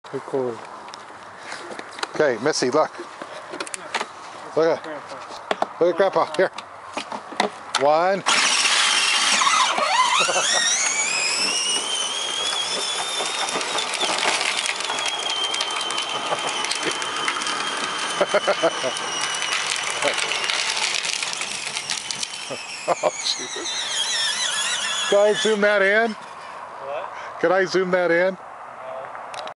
Record. Okay, Missy, look. Look at Grandpa. Here. One. Oh, shoot. Can I zoom that in? What? Can I zoom that in?